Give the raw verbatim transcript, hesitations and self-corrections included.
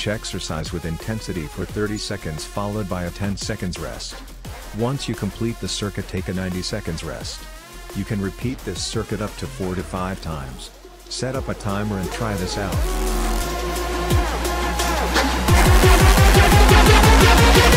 each exercise with intensity for thirty seconds followed by a ten seconds rest. Once you complete the circuit, take a ninety seconds rest. You can repeat this circuit up to four to five times. Set up a timer and try this out.